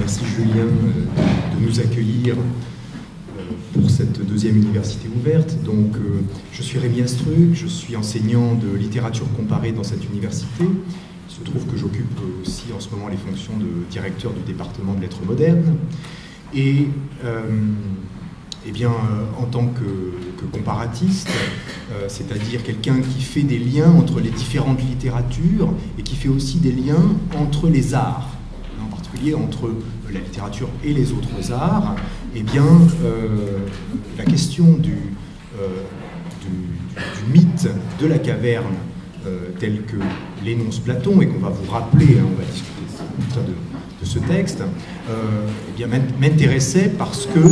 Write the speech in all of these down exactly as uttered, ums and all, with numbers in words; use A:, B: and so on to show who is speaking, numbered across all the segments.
A: merci Julien de nous accueillir pour cette deuxième université ouverte. Donc, euh, je suis Rémi Astruc, je suis enseignant de littérature comparée dans cette université. Il se trouve que j'occupe aussi en ce moment les fonctions de directeur du département de lettres modernes. Et euh, eh bien, euh, en tant que, que comparatiste, euh, c'est-à-dire quelqu'un qui fait des liens entre les différentes littératures et qui fait aussi des liens entre les arts, en particulier entre la littérature et les autres arts, eh bien, euh, la question du, euh, du, du mythe de la caverne euh, tel que l'énonce Platon, et qu'on va vous rappeler, hein, on va discuter de, de ce texte, euh, eh bien, m'intéressait parce que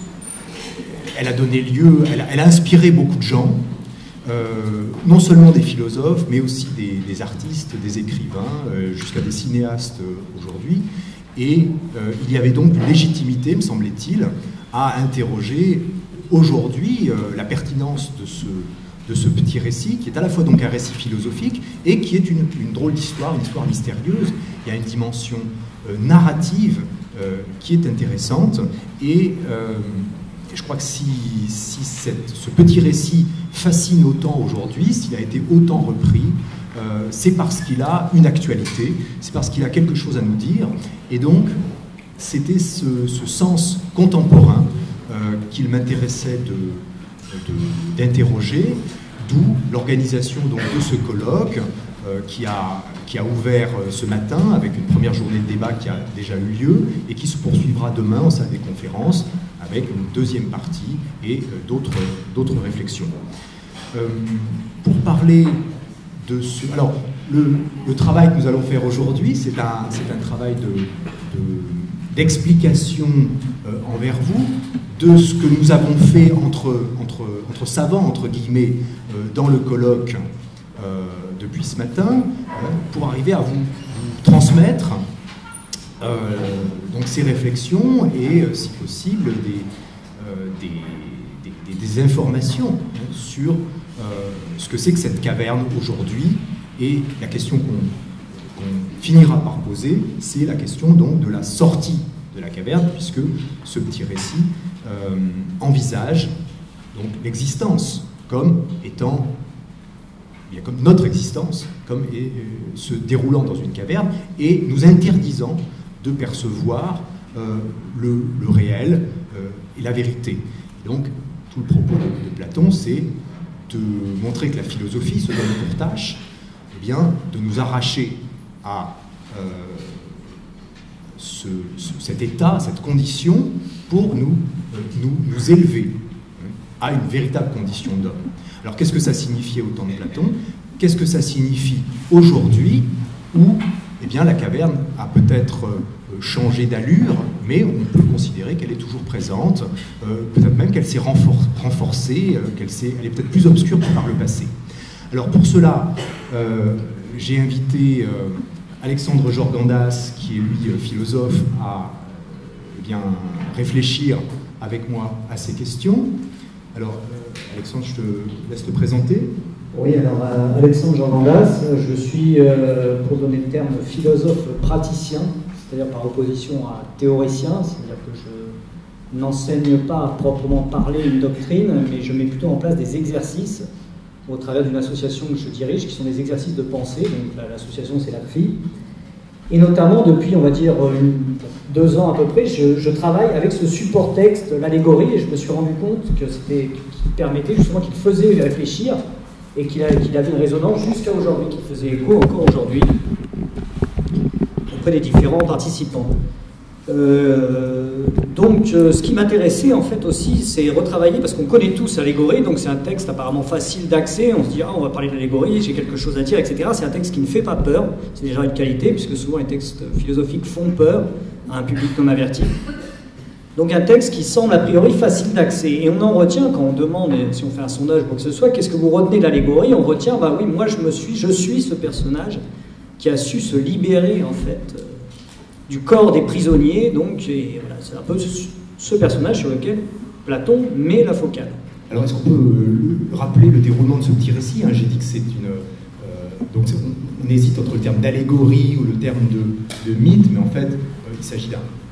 A: elle a donné lieu, elle a, elle a inspiré beaucoup de gens, euh, non seulement des philosophes, mais aussi des, des artistes, des écrivains, euh, jusqu'à des cinéastes euh, aujourd'hui. Et euh, il y avait donc une légitimité, me semblait-il, à interroger aujourd'hui euh, la pertinence de ce, de ce petit récit, qui est à la fois donc un récit philosophique et qui est une, une drôle d'histoire, une histoire mystérieuse. Il y a une dimension euh, narrative euh, qui est intéressante. Et euh, je crois que si, si cette, ce petit récit fascine autant aujourd'hui, s'il a été autant repris, Euh, c'est parce qu'il a une actualité, c'est parce qu'il a quelque chose à nous dire, et donc c'était ce, ce sens contemporain euh, qu'il m'intéressait de, de, d'interroger, d'où l'organisation donc de ce colloque euh, qui, a, qui a ouvert ce matin avec une première journée de débat qui a déjà eu lieu et qui se poursuivra demain en salle des conférences avec une deuxième partie et euh, d'autres, d'autres réflexions. Euh, pour parler de ce... Alors, le, le travail que nous allons faire aujourd'hui, c'est un, c'est un travail de, de, d'explication euh, envers vous de ce que nous avons fait entre, entre, entre savants, entre guillemets, euh, dans le colloque euh, depuis ce matin, euh, pour arriver à vous, vous transmettre euh, donc ces réflexions et, euh, si possible, des, euh, des, des, des informations hein, sur Euh, ce que c'est que cette caverne aujourd'hui. Et la question qu'on qu'on finira par poser, c'est la question donc de la sortie de la caverne, puisque ce petit récit euh, envisage donc l'existence comme étant, bien comme notre existence, comme est, euh, se déroulant dans une caverne et nous interdisant de percevoir euh, le, le réel euh, et la vérité. Et donc tout le propos de, de Platon, c'est de montrer que la philosophie se donne pour tâche eh bien, de nous arracher à euh, ce, ce, cet état, cette condition, pour nous, euh, nous, nous élever hein, à une véritable condition d'homme. Alors qu'est-ce que ça signifiait au temps de Platon? Qu'est-ce que ça signifie aujourd'hui, où eh bien, la caverne a peut-être euh, changé d'allure, mais on peut considérer qu'elle est toujours présente, euh, peut-être même qu'elle s'est renfor renforcée, euh, qu'elle s'est, elle est peut-être plus obscure que par le passé. Alors pour cela, euh, j'ai invité euh, Alexandre Jorgandas, qui est lui euh, philosophe, à euh, eh bien, réfléchir avec moi à ces questions. Alors euh, Alexandre, je te laisse te présenter.
B: Oui, alors euh, Alexandre Jorgandas, je suis, euh, pour donner le terme, philosophe praticien, c'est-à-dire par opposition à théoricien, c'est-à-dire que je n'enseigne pas à proprement parler une doctrine, mais je mets plutôt en place des exercices au travers d'une association que je dirige, qui sont des exercices de pensée, donc l'association c'est l'A P F I, et notamment depuis, on va dire, une, deux ans à peu près, je, je travaille avec ce support texte, l'allégorie, et je me suis rendu compte que c'était, qu'il permettait justement, qu'il faisait réfléchir, et qu'il qu'il avait une résonance jusqu'à aujourd'hui, qu'il faisait écho encore aujourd'hui auprès des différents participants. Euh, donc, euh, ce qui m'intéressait en fait aussi, c'est retravailler, parce qu'on connaît tous l'allégorie, donc c'est un texte apparemment facile d'accès, on se dit, ah, on va parler de l'allégorie, j'ai quelque chose à dire, et cetera. C'est un texte qui ne fait pas peur, c'est déjà une qualité, puisque souvent les textes philosophiques font peur à un public non averti. Donc un texte qui semble a priori facile d'accès. Et on en retient, quand on demande, si on fait un sondage ou quoi que ce soit, qu'est-ce que vous retenez de l'allégorie? On retient, bah oui, moi je me suis, je suis ce personnage qui a su se libérer en fait euh, du corps des prisonniers. Donc et voilà, c'est un peu ce, ce personnage sur lequel Platon met la focale.
A: Alors est-ce qu'on peut euh, rappeler le déroulement de ce petit récit hein? J'ai dit que c'est une... Euh, donc on, on hésite entre le terme d'allégorie ou le terme de, de mythe, mais en fait euh, il s'agit d'un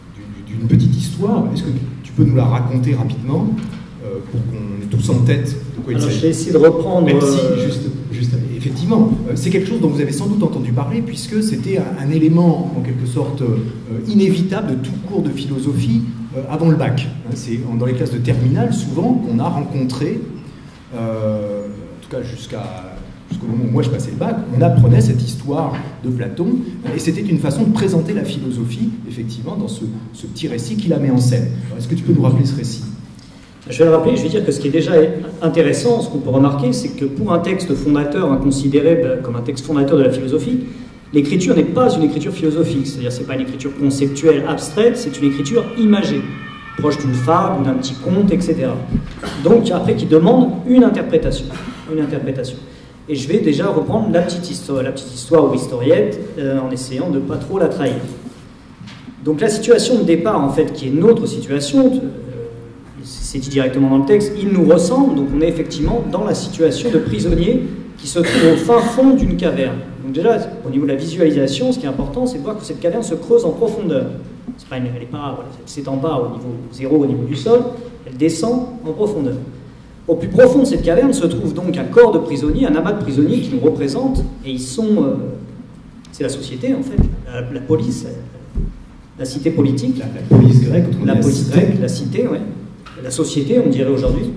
A: d'une petite histoire. Est-ce que tu peux nous la raconter rapidement euh, pour qu'on ait tous en tête de quoi il s'agit?
B: Je vais essayer de reprendre...
A: Même si, juste, juste, effectivement, euh, c'est quelque chose dont vous avez sans doute entendu parler, puisque c'était un, un élément, en quelque sorte, euh, inévitable de tout cours de philosophie euh, avant le bac. C'est dans les classes de terminale, souvent, qu'on a rencontré, euh, en tout cas jusqu'à... jusqu'au moment où moi je passais le bac, on apprenait cette histoire de Platon, et c'était une façon de présenter la philosophie, effectivement, dans ce, ce petit récit qu'il a mis en scène. Est-ce que tu peux nous rappeler ce récit?
B: Je vais le rappeler, je vais dire que ce qui est déjà intéressant, ce qu'on peut remarquer, c'est que pour un texte fondateur, hein, considéré comme un texte fondateur de la philosophie, l'écriture n'est pas une écriture philosophique, c'est-à-dire c'est pas une écriture conceptuelle, abstraite, c'est une écriture imagée, proche d'une fable ou d'un petit conte, et cetera. Donc après, qui demande une interprétation, une interprétation. Et je vais déjà reprendre la petite histoire, la petite histoire ou historiette, euh, en essayant de ne pas trop la trahir. Donc la situation de départ, en fait, qui est notre situation, euh, c'est dit directement dans le texte, il nous ressemble, donc on est effectivement dans la situation de prisonnier qui se trouve au fin fond d'une caverne. Donc déjà, au niveau de la visualisation, ce qui est important, c'est de voir que cette caverne se creuse en profondeur. C'est pas une, elle ne s'étend pas au niveau zéro, au niveau du sol, elle descend en profondeur. Au plus profond de cette caverne se trouve donc un corps de prisonniers, un amas de prisonniers qui nous représentent, et ils sont... Euh, c'est la société, en fait, la, la police, la, la cité politique.
A: La, la police grecque,
B: la, la police grecque, la cité, oui. La société, on dirait aujourd'hui.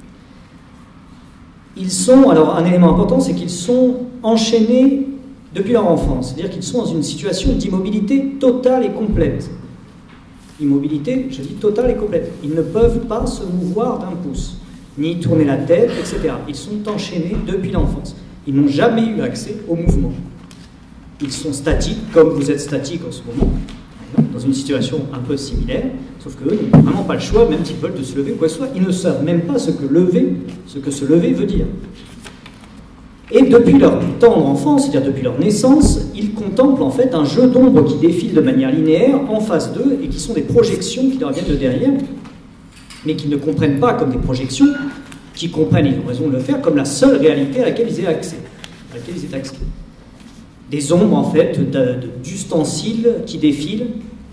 B: Ils sont... Alors, un élément important, c'est qu'ils sont enchaînés depuis leur enfance. C'est-à-dire qu'ils sont dans une situation d'immobilité totale et complète. Immobilité, je dis totale et complète. Ils ne peuvent pas se mouvoir d'un pouce, ni tourner la tête, et cetera. Ils sont enchaînés depuis l'enfance. Ils n'ont jamais eu accès au mouvement. Ils sont statiques, comme vous êtes statique en ce moment, dans une situation un peu similaire, sauf qu'eux n'ont vraiment pas le choix, même s'ils veulent de se lever ou quoi que ce soit, ils ne savent même pas ce que lever, ce que se lever veut dire. Et depuis leur tendre enfance, c'est-à-dire depuis leur naissance, ils contemplent en fait un jeu d'ombres qui défile de manière linéaire en face d'eux et qui sont des projections qui leur viennent de derrière, mais qu'ils ne comprennent pas comme des projections, qui comprennent, ils ont raison de le faire, comme la seule réalité à laquelle ils aient accès. À laquelle ils aient accès. Des ombres, en fait, d'ustensiles qui défilent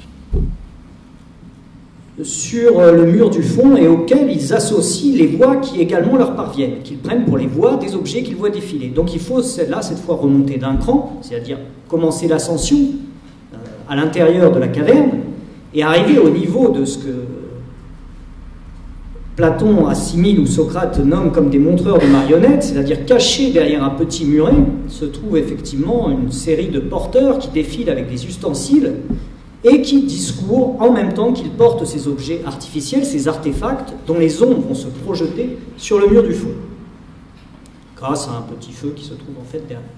B: sur le mur du fond et auxquels ils associent les voix qui également leur parviennent, qu'ils prennent pour les voix des objets qu'ils voient défiler. Donc il faut, là, cette fois, remonter d'un cran, c'est-à-dire commencer l'ascension euh, à l'intérieur de la caverne et arriver au niveau de ce que Platon assimile ou Socrate nomme comme des montreurs de marionnettes, c'est-à-dire cachés derrière un petit muret, se trouve effectivement une série de porteurs qui défilent avec des ustensiles et qui discourent en même temps qu'ils portent ces objets artificiels, ces artefacts dont les ombres vont se projeter sur le mur du fond, grâce à un petit feu qui se trouve en fait derrière.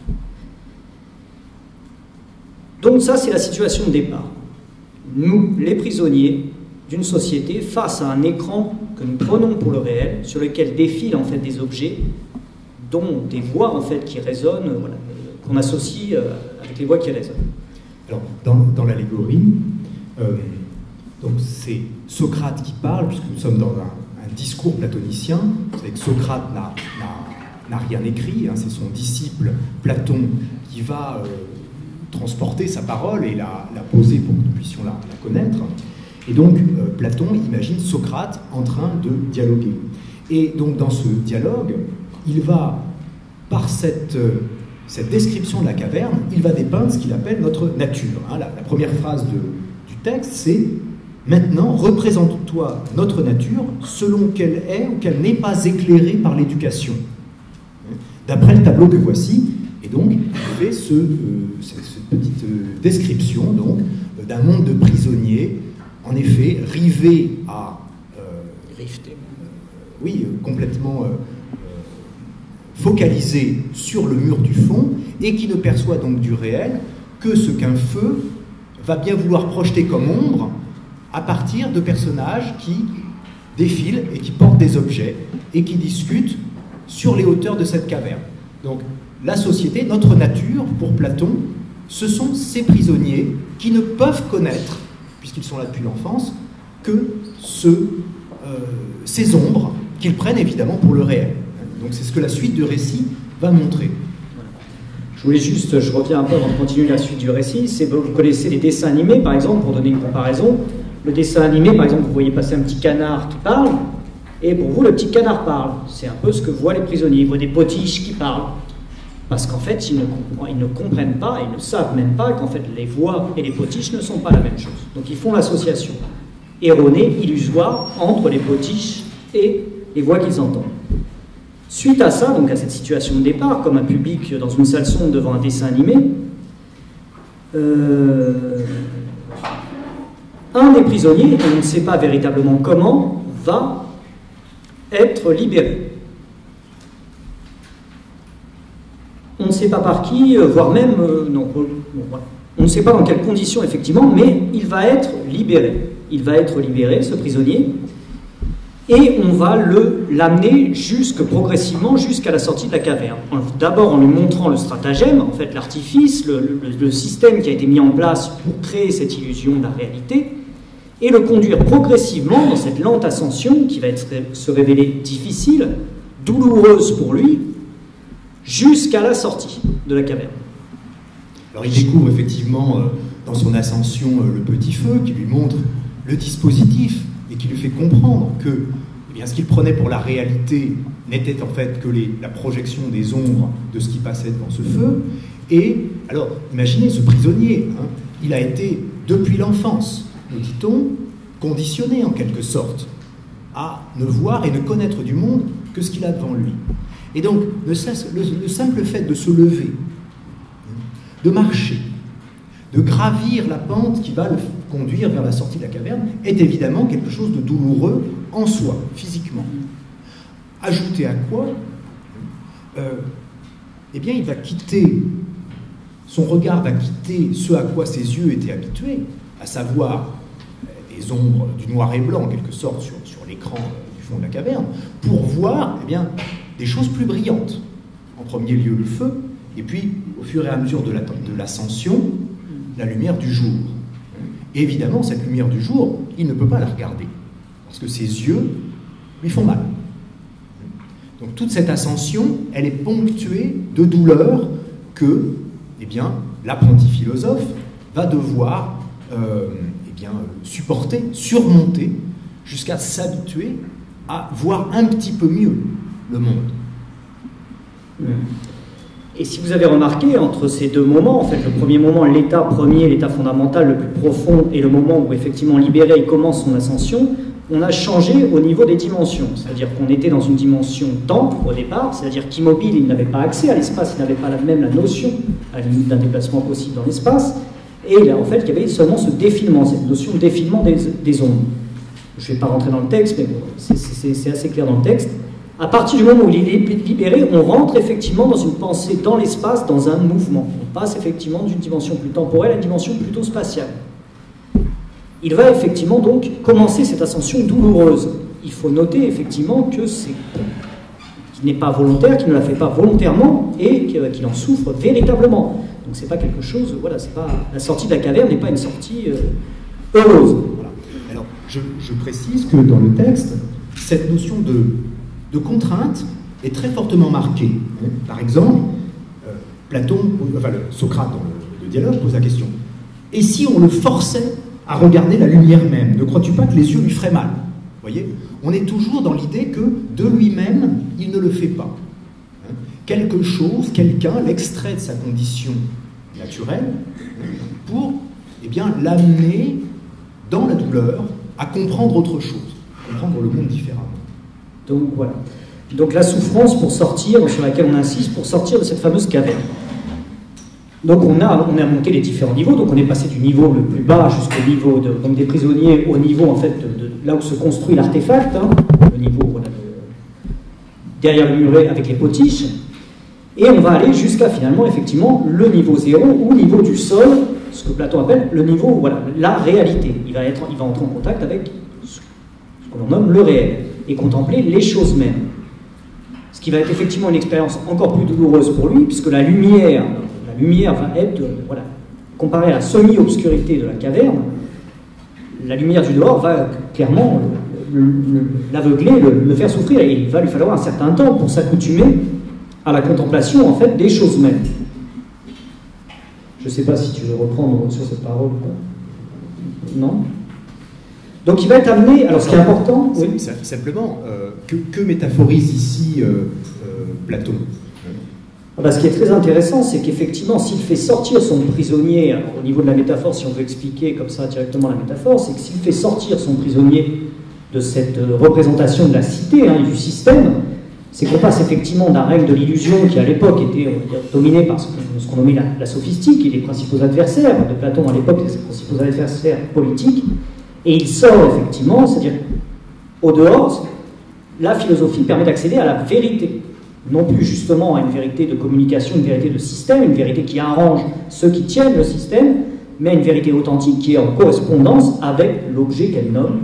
B: Donc ça, c'est la situation de départ. Nous, les prisonniers d'une société, face à un écran que nous prenons pour le réel, sur lequel défilent en fait des objets, dont des voix en fait qui résonnent, voilà, qu'on associe euh, avec les voix qui résonnent.
A: Alors, dans, dans l'allégorie, euh, donc c'est Socrate qui parle, puisque nous sommes dans un, un discours platonicien. Vous savez que Socrate n'a rien écrit, hein, c'est son disciple Platon qui va euh, transporter sa parole et la, la poser pour que nous puissions la, la connaître. Et donc, euh, Platon imagine Socrate en train de dialoguer. Et donc, dans ce dialogue, il va, par cette... Euh, cette description de la caverne, il va dépeindre ce qu'il appelle notre nature. Hein, la, la première phrase de, du texte, c'est « Maintenant, représente-toi notre nature selon qu'elle est ou qu'elle n'est pas éclairée par l'éducation. » D'après le tableau que voici, et donc, il fait ce, euh, cette, cette petite euh, description donc euh, d'un monde de prisonniers, en effet, rivé à... Euh, euh, oui, euh, complètement... Euh, focalisé sur le mur du fond et qui ne perçoit donc du réel que ce qu'un feu va bien vouloir projeter comme ombre à partir de personnages qui défilent et qui portent des objets et qui discutent sur les hauteurs de cette caverne. Donc la société, notre nature, pour Platon, ce sont ces prisonniers qui ne peuvent connaître, puisqu'ils sont là depuis l'enfance, que ce, euh, ces ombres qu'ils prennent évidemment pour le réel. Donc c'est ce que la suite du récit va montrer.
B: Je voulais juste, je reviens un peu avant de continuer la suite du récit, c'est vous connaissez les dessins animés par exemple, pour donner une comparaison, Le dessin animé, par exemple, vous voyez passer un petit canard qui parle, et pour vous, le petit canard parle. C'est un peu ce que voient les prisonniers. Ils voient des potiches qui parlent. Parce qu'en fait, ils ne, ils ne comprennent pas, ils ne savent même pas qu'en fait, les voix et les potiches ne sont pas la même chose. Donc ils font l'association erronée, illusoire, entre les potiches et les voix qu'ils entendent. Suite à ça, donc à cette situation de départ, comme un public dans une salle sombre devant un dessin animé, euh, un des prisonniers, et on ne sait pas véritablement comment, va être libéré. On ne sait pas par qui, voire même, euh, non, bon, voilà. On ne sait pas dans quelles conditions effectivement, mais il va être libéré. Il va être libéré, ce prisonnier, et on va le l'amener jusque progressivement jusqu'à la sortie de la caverne. D'abord en lui montrant le stratagème, en fait l'artifice, le, le, le système qui a été mis en place pour créer cette illusion de la réalité, et le conduire progressivement dans cette lente ascension qui va être, se révéler difficile, douloureuse pour lui, jusqu'à la sortie de la caverne.
A: Alors il découvre effectivement euh, dans son ascension euh, le petit feu qui lui montre le dispositif et qui lui fait comprendre que eh bien, ce qu'il prenait pour la réalité n'était en fait que les, la projection des ombres de ce qui passait devant ce feu. Et alors imaginez ce prisonnier, hein, il a été depuis l'enfance, nous dit-on, conditionné en quelque sorte à ne voir et ne connaître du monde que ce qu'il a devant lui. Et donc, le, le, le simple fait de se lever, de marcher, de gravir la pente qui va le conduire vers la sortie de la caverne, est évidemment quelque chose de douloureux en soi, physiquement. Ajouté à quoi, euh, eh bien, il va quitter, son regard va quitter ce à quoi ses yeux étaient habitués, à savoir des ombres du noir et blanc, en quelque sorte, sur, sur l'écran du fond de la caverne, pour voir, eh bien, des choses plus brillantes. En premier lieu, le feu, et puis, au fur et à mesure de l'ascension, la lumière du jour. Et évidemment, cette lumière du jour, il ne peut pas la regarder, parce que ses yeux lui font mal. Donc toute cette ascension, elle est ponctuée de douleurs que, eh bien, l'apprenti philosophe va devoir euh, eh bien, supporter, surmonter, jusqu'à s'habituer à voir un petit peu mieux le monde.
B: Et si vous avez remarqué, entre ces deux moments, en fait, le premier moment, l'état premier, l'état fondamental le plus profond, et le moment où, effectivement, libéré, il commence son ascension, on a changé au niveau des dimensions. C'est-à-dire qu'on était dans une dimension temps, au départ, c'est-à-dire qu'immobile, il n'avait pas accès à l'espace, il n'avait pas la, même la notion, à la limite d'un déplacement possible dans l'espace, et là, en fait, il y avait seulement ce défilement, cette notion de défilement des, des ondes. Je ne vais pas rentrer dans le texte, mais c'est assez clair dans le texte. À partir du moment où il est libéré, on rentre effectivement dans une pensée dans l'espace, dans un mouvement. On passe effectivement d'une dimension plus temporelle à une dimension plutôt spatiale. Il va effectivement donc commencer cette ascension douloureuse. Il faut noter effectivement que c'est qu'il n'est pas volontaire, qu'il ne la fait pas volontairement et qu'il en souffre véritablement. Donc c'est pas quelque chose, voilà, c'est pas la sortie de la caverne n'est pas une sortie euh, heureuse.
A: Voilà. Alors je, je précise que dans le texte, cette notion de de contrainte est très fortement marquée. Par exemple, euh, Platon, enfin le, Socrate dans le, le dialogue pose la question: et si on le forçait à regarder la lumière même, ne crois-tu pas que les yeux lui feraient mal? Vous voyez, on est toujours dans l'idée que de lui-même, il ne le fait pas. Hein? Quelque chose, quelqu'un l'extrait de sa condition naturelle pour, eh bien, l'amener dans la douleur à comprendre autre chose, comprendre le monde différemment.
B: Donc voilà. Donc la souffrance pour sortir, sur laquelle on insiste, pour sortir de cette fameuse caverne. Donc on a, on a monté les différents niveaux, donc on est passé du niveau le plus bas jusqu'au niveau de, donc des prisonniers, au niveau en fait de, de là où se construit l'artefact, hein, le niveau voilà, de, derrière le muret avec les potiches, et on va aller jusqu'à finalement effectivement le niveau zéro ou niveau du sol, ce que Platon appelle le niveau, voilà, la réalité. Il va, être, il va entrer en contact avec ce que l'on nomme le réel, et contempler les choses mêmes. Ce qui va être effectivement une expérience encore plus douloureuse pour lui, puisque la lumière, la lumière va être, voilà, comparée à la semi-obscurité de la caverne, la lumière du dehors va clairement l'aveugler, le, le faire souffrir, et il va lui falloir un certain temps pour s'accoutumer à la contemplation en fait des choses mêmes. Je ne sais pas si tu veux reprendre sur cette parole ou pas. Non ? Donc il va être amené, alors ce qui est important...
A: Oui. Simplement, euh, que, que métaphorise ici euh, euh, Platon?
B: Ben, ce qui est très intéressant, c'est qu'effectivement, s'il fait sortir son prisonnier, alors, au niveau de la métaphore, si on veut expliquer comme ça directement la métaphore, c'est que s'il fait sortir son prisonnier de cette euh, représentation de la cité, hein, du système, c'est qu'on passe effectivement d'un règne de l'illusion qui à l'époque était on va dire, dominé par ce qu'on nommait la, la sophistique et les principaux adversaires de Platon à l'époque, les principaux adversaires politiques, et il sort effectivement, c'est-à-dire au dehors, la philosophie permet d'accéder à la vérité. Non plus justement à une vérité de communication, une vérité de système, une vérité qui arrange ceux qui tiennent le système, mais à une vérité authentique qui est en correspondance avec l'objet qu'elle nomme,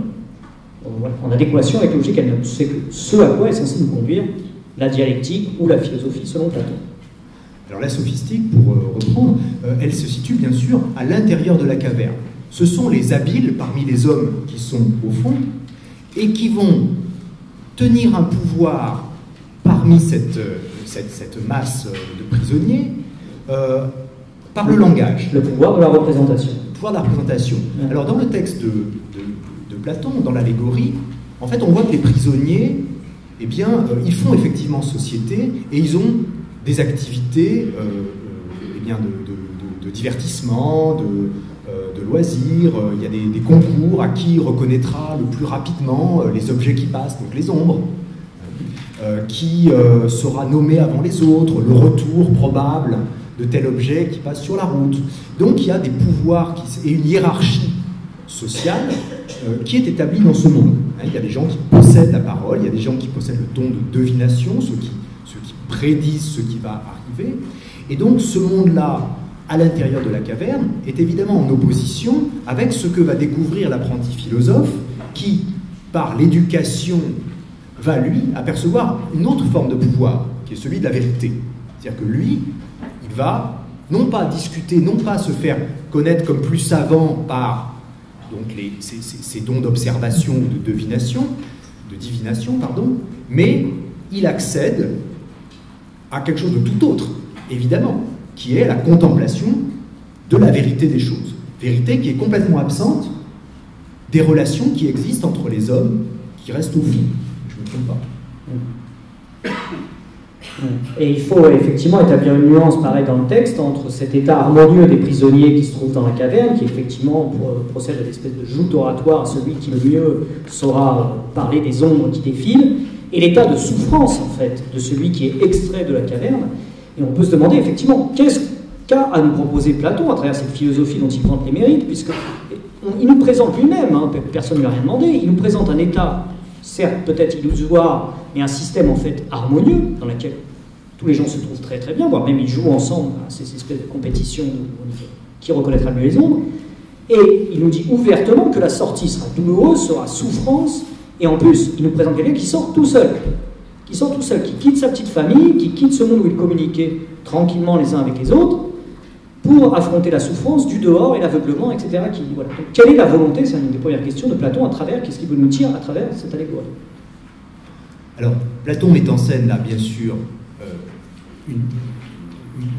B: en adéquation avec l'objet qu'elle nomme. C'est ce à quoi est censé nous conduire la dialectique ou la philosophie selon Platon.
A: Alors la sophistique, pour euh, reprendre, euh, elle se situe bien sûr à l'intérieur de la caverne. Ce sont les habiles parmi les hommes qui sont au fond et qui vont tenir un pouvoir parmi cette, cette, cette masse de prisonniers, euh, par le langage.
B: Le pouvoir de la représentation.
A: Le pouvoir de la représentation. Ouais. Alors, dans le texte de, de, de Platon, dans l'allégorie, en fait, on voit que les prisonniers, eh bien, euh, ils font effectivement société et ils ont des activités euh, eh bien, de, de, de, de divertissement, de, euh, de loisirs. Il y a des, des concours à qui reconnaîtra le plus rapidement les objets qui passent, donc les ombres. Euh, qui euh, sera nommé avant les autres, le retour probable de tel objet qui passe sur la route. Donc il y a des pouvoirs qui, et une hiérarchie sociale euh, qui est établie dans ce monde. Hein, il y a des gens qui possèdent la parole, il y a des gens qui possèdent le don de divination, ceux qui, ceux qui prédisent ce qui va arriver. Et donc ce monde-là, à l'intérieur de la caverne, est évidemment en opposition avec ce que va découvrir l'apprenti philosophe qui, par l'éducation, va, lui, apercevoir une autre forme de pouvoir, qui est celui de la vérité. C'est-à-dire que lui, il va, non pas discuter, non pas se faire connaître comme plus savant par donc, les, ces, ces, ces dons d'observation ou de divination, de divination, pardon, mais il accède à quelque chose de tout autre, évidemment, qui est la contemplation de la vérité des choses. Vérité qui est complètement absente des relations qui existent entre les hommes qui restent au fond. Pas.
B: Et il faut effectivement établir une nuance pareille dans le texte entre cet état harmonieux des prisonniers qui se trouvent dans la caverne, qui effectivement procède à une espèce de joute oratoire, celui qui le mieux saura parler des ombres qui défilent, et l'état de souffrance en fait de celui qui est extrait de la caverne. Et on peut se demander effectivement qu'est-ce qu'a à nous proposer Platon à travers cette philosophie dont il vante les mérites, puisque il nous présente lui-même, hein, personne ne lui a rien demandé, il nous présente un état certes peut-être illusoire, mais un système en fait harmonieux, dans lequel tous les gens se trouvent très très bien, voire même ils jouent ensemble à ces espèces de compétitions de, qui reconnaîtra mieux les ombres, et il nous dit ouvertement que la sortie sera douloureuse, sera souffrance, et en plus il nous présente quelqu'un qui sort tout seul, qui sort tout seul, qui quitte sa petite famille, qui quitte ce monde où il communiquait tranquillement les uns avec les autres, pour affronter la souffrance du dehors et l'aveuglement, et cetera. Qui, voilà. Donc, quelle est la volonté, c'est une des premières questions de Platon, à travers, qu'est-ce qu'il veut nous dire à travers cette allégorie?
A: Alors, Platon met en scène là, bien sûr, euh, une, une,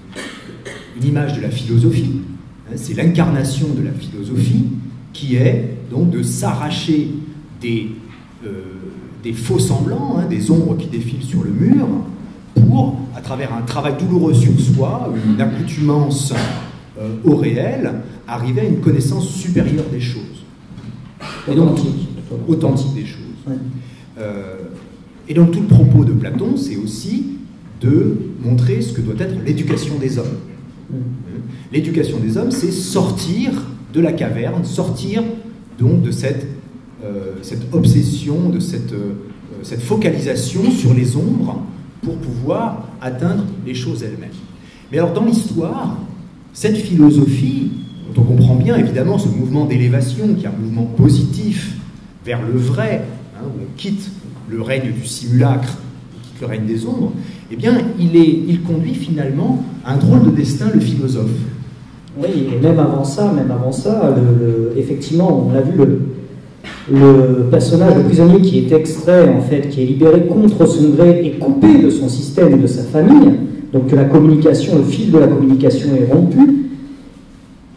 A: une image de la philosophie, hein, c'est l'incarnation de la philosophie, qui est donc de s'arracher des, euh, des faux semblants, hein, des ombres qui défilent sur le mur, pour, à travers un travail douloureux sur soi, une accoutumance euh, au réel, arriver à une connaissance supérieure des choses. Et donc, authentique, authentique des choses. Ouais. Euh, et donc tout le propos de Platon, c'est aussi de montrer ce que doit être l'éducation des hommes. Mmh. L'éducation des hommes, c'est sortir de la caverne, sortir donc de cette, euh, cette obsession, de cette, euh, cette focalisation sur les ombres, pour pouvoir atteindre les choses elles-mêmes. Mais alors, dans l'histoire, cette philosophie, dont on comprend bien évidemment ce mouvement d'élévation, qui est un mouvement positif vers le vrai, hein, où on quitte le règne du simulacre, on quitte le règne des ombres, eh bien, il, est, il conduit finalement à un drôle de destin, le philosophe.
B: Oui, et même avant ça, même avant ça, le, le, effectivement, on a vu le... Le personnage, le prisonnier qui est extrait, en fait, qui est libéré contre son gré et coupé de son système et de sa famille, donc que la communication, le fil de la communication est rompu,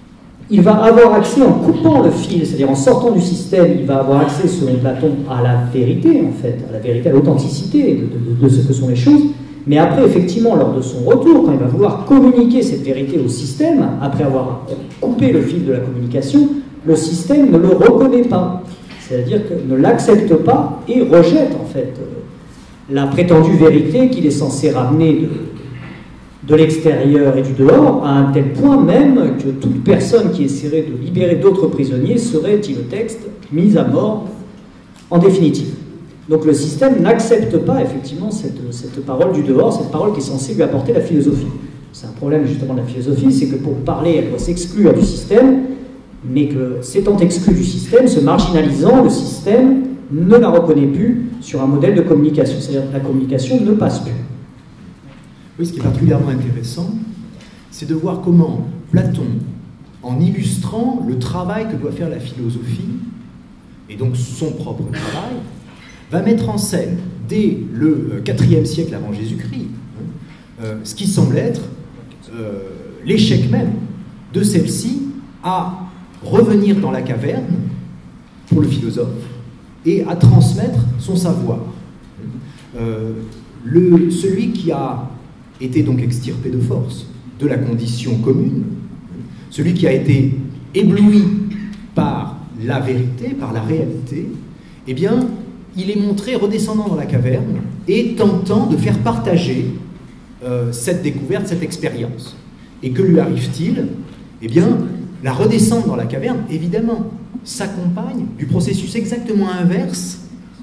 B: il va avoir accès en coupant le fil, c'est-à-dire en sortant du système, il va avoir accès, selon Platon, à la vérité, en fait, à la vérité, à l'authenticité de, de, de ce que sont les choses. Mais après, effectivement, lors de son retour, quand il va vouloir communiquer cette vérité au système, après avoir coupé le fil de la communication, le système ne le reconnaît pas. C'est-à-dire qu'il ne l'accepte pas et rejette, en fait, la prétendue vérité qu'il est censé ramener de, de l'extérieur et du dehors, à un tel point même que toute personne qui essaierait de libérer d'autres prisonniers serait, dit le texte, mise à mort en définitive. Donc le système n'accepte pas effectivement cette, cette parole du dehors, cette parole qui est censée lui apporter la philosophie. C'est un problème justement de la philosophie, c'est que pour parler, elle doit s'exclure du système, mais que s'étant exclue du système, se marginalisant, le système ne la reconnaît plus sur un modèle de communication. C'est-à-dire que la communication ne passe plus.
A: Oui, ce qui est particulièrement intéressant, c'est de voir comment Platon, en illustrant le travail que doit faire la philosophie, et donc son propre travail, va mettre en scène, dès le quatrième siècle avant Jésus-Christ, euh, ce qui semble être euh, l'échec même de celle-ci à revenir dans la caverne, pour le philosophe, et à transmettre son savoir. Euh, le, celui qui a été donc extirpé de force de la condition commune, celui qui a été ébloui par la vérité, par la réalité, eh bien, il est montré redescendant dans la caverne et tentant de faire partager euh, cette découverte, cette expérience. Et que lui arrive-t-il? Eh bien, la redescente dans la caverne, évidemment, s'accompagne du processus exactement inverse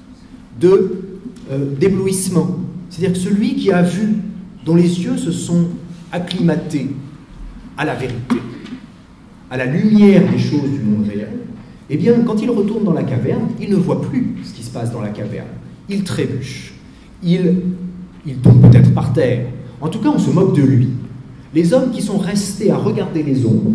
A: de euh, d'éblouissement. C'est-à-dire que celui qui a vu, dont les yeux se sont acclimatés à la vérité, à la lumière des choses du monde réel, eh bien, quand il retourne dans la caverne, il ne voit plus ce qui se passe dans la caverne. Il trébuche. Il, il tombe peut-être par terre. En tout cas, on se moque de lui. Les hommes qui sont restés à regarder les ombres,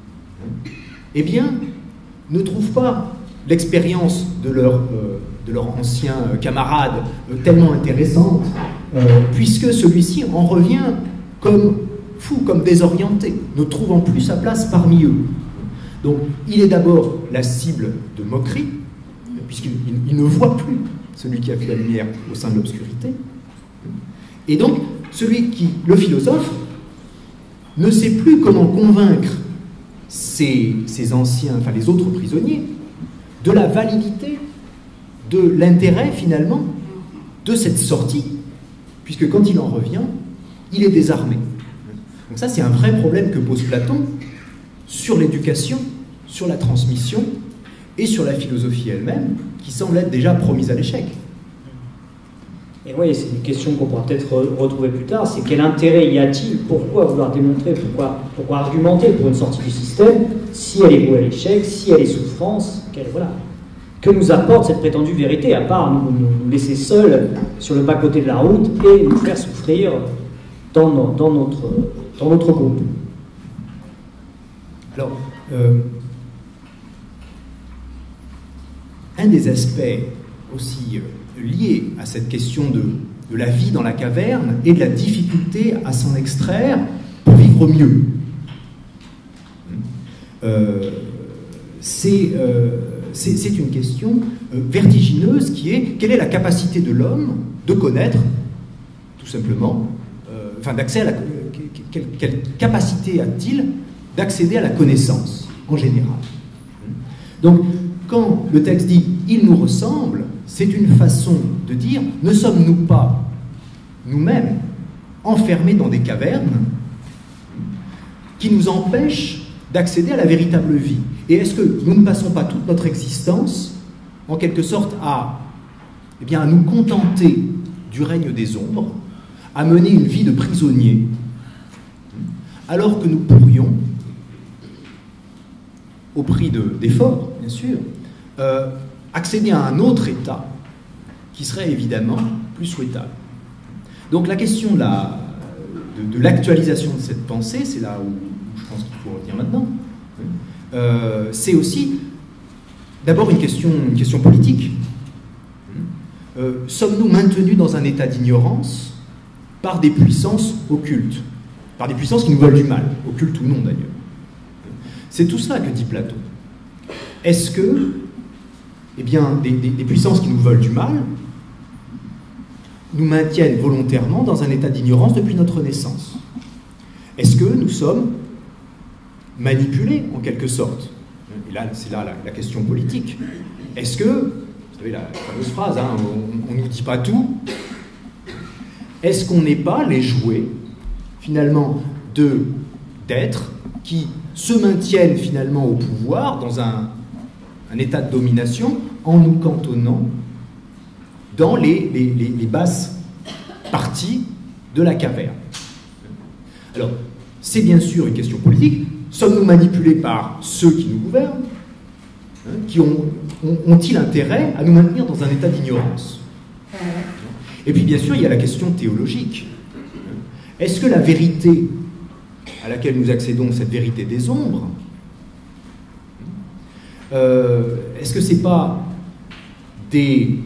A: eh bien, ne trouvent pas l'expérience de leur, euh, de leur ancien camarade euh, tellement intéressante, euh, puisque celui-ci en revient comme fou, comme désorienté, ne trouvant plus sa place parmi eux. Donc, il est d'abord la cible de moquerie, puisqu'il il, il ne voit plus celui qui a vu la lumière au sein de l'obscurité. Et donc, celui qui, le philosophe, ne sait plus comment convaincre ses, ses anciens, enfin les autres prisonniers, de la validité, de l'intérêt finalement, de cette sortie, puisque quand il en revient, il est désarmé. Donc ça, c'est un vrai problème que pose Platon sur l'éducation, sur la transmission et sur la philosophie elle-même, qui semble être déjà promise à l'échec.
B: Et oui, c'est une question qu'on pourra peut-être retrouver plus tard, c'est quel intérêt y a-t-il, pourquoi vouloir démontrer, pourquoi, pourquoi argumenter pour une sortie du système, si elle est vouée à l'échec, si elle est souffrance, quelle, voilà. Que nous apporte cette prétendue vérité, à part nous, nous, nous laisser seuls sur le bas-côté de la route et nous faire souffrir dans, nos, dans, notre, dans notre groupe.
A: Alors, euh, un des aspects aussi euh, liés à cette question de, de la vie dans la caverne et de la difficulté à s'en extraire pour vivre mieux, euh, c'est euh, c'est une question euh, vertigineuse qui est quelle est la capacité de l'homme de connaître, tout simplement, euh, enfin d'accès à la... Quelle, quelle capacité a-t-il d'accéder à la connaissance, en général. Donc, quand le texte dit « il nous ressemble », c'est une façon de dire « ne sommes-nous pas, nous-mêmes, enfermés dans des cavernes qui nous empêchent d'accéder à la véritable vie ?» Et est-ce que nous ne passons pas toute notre existence, en quelque sorte, à, eh bien, à nous contenter du règne des ombres, à mener une vie de prisonnier, alors que nous pourrions, au prix d'efforts, bien sûr, euh, accéder à un autre état qui serait évidemment plus souhaitable. Donc la question de la, de, de l'actualisation de cette pensée, c'est là où, où je pense qu'il faut revenir maintenant, euh, c'est aussi d'abord une question, une question politique. Euh, sommes-nous maintenus dans un état d'ignorance par des puissances occultes, par des puissances qui nous veulent du mal, occultes ou non d'ailleurs? C'est tout cela que dit Platon. Est-ce que, eh bien, des, des, des puissances qui nous veulent du mal nous maintiennent volontairement dans un état d'ignorance depuis notre naissance? Est-ce que nous sommes manipulés, en quelque sorte? Et là, c'est là la, la question politique. Est-ce que, vous savez la fameuse phrase, hein, on ne nous dit pas tout, est-ce qu'on n'est pas les jouets, finalement, de d'êtres qui se maintiennent finalement au pouvoir dans un, un état de domination en nous cantonnant dans les, les, les, les basses parties de la caverne? Alors, c'est bien sûr une question politique. Sommes-nous manipulés par ceux qui nous gouvernent, hein, qui ont, ont, ont-ils intérêt à nous maintenir dans un état d'ignorance? Et puis, bien sûr, il y a la question théologique. Est-ce que la vérité à laquelle nous accédons, cette vérité des ombres, euh, est-ce que ce n'est pas des,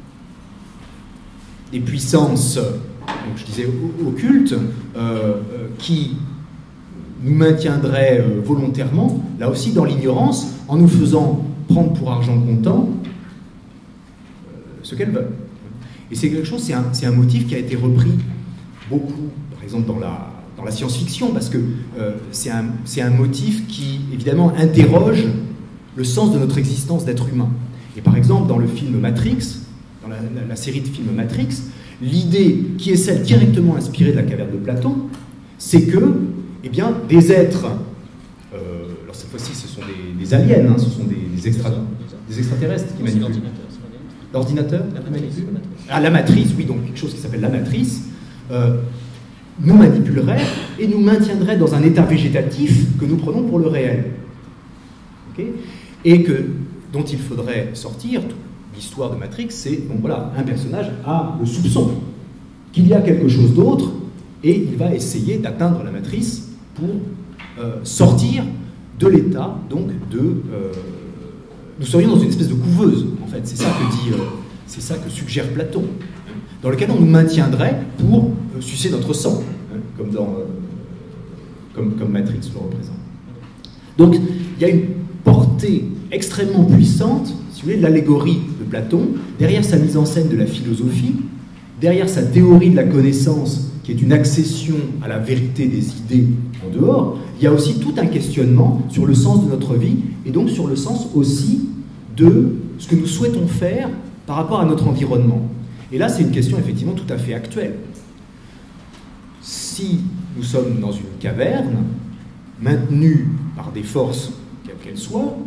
A: des puissances, donc je disais occultes, euh, euh, qui nous maintiendraient euh, volontairement, là aussi dans l'ignorance, en nous faisant prendre pour argent comptant euh, ce qu'elles veulent? Et c'est quelque chose, c'est un, c'est un motif qui a été repris beaucoup, par exemple dans la, dans la science-fiction, parce que euh, c'est un, c'est un motif qui, évidemment, interroge le sens de notre existence d'être humain. Et par exemple, dans le film Matrix, dans la, la, la série de films Matrix, l'idée qui est celle directement inspirée de la caverne de Platon, c'est que, eh bien, des êtres, euh, alors cette fois-ci, ce sont des, des aliens, hein, ce sont des, des, extra, des extraterrestres qui manipulent. L'ordinateur, la matrice. Ah, la matrice, oui, donc quelque chose qui s'appelle la matrice, euh, nous manipulerait et nous maintiendrait dans un état végétatif que nous prenons pour le réel. Okay, et que, dont il faudrait sortir. L'histoire de Matrix, c'est, donc voilà, un personnage a le soupçon qu'il y a quelque chose d'autre et il va essayer d'atteindre la matrice pour euh, sortir de l'état, donc, de... Euh, nous serions dans une espèce de couveuse, en fait. C'est ça que dit, euh, c'est ça que suggère Platon, dans lequel on nous maintiendrait pour euh, sucer notre sang, hein, comme, dans, euh, comme, comme Matrix le représente. Donc, il y a une portée extrêmement puissante, si vous voulez, de l'allégorie de Platon, derrière sa mise en scène de la philosophie, derrière sa théorie de la connaissance, qui est une accession à la vérité des idées en dehors, il y a aussi tout un questionnement sur le sens de notre vie, et donc sur le sens aussi de ce que nous souhaitons faire par rapport à notre environnement. Et là, c'est une question effectivement tout à fait actuelle. Si nous sommes dans une caverne, maintenue par des forces, quelles qu'elles soient,